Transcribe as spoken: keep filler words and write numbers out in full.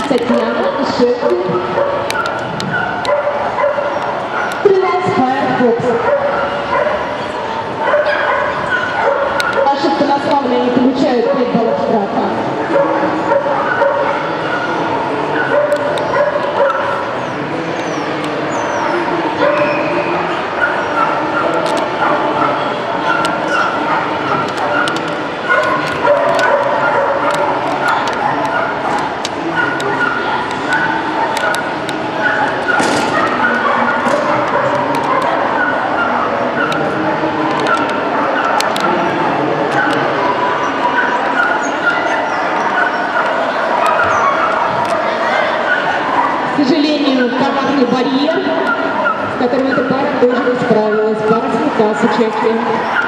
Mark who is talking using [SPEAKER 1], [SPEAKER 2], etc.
[SPEAKER 1] Татьяна Шеффилд. тринадцать Firefox. Ошибка на славле, они получают пять баллов штрафа. К сожалению, коварный барьер, с которым эта пара тоже не справилась. Пара с Чехии.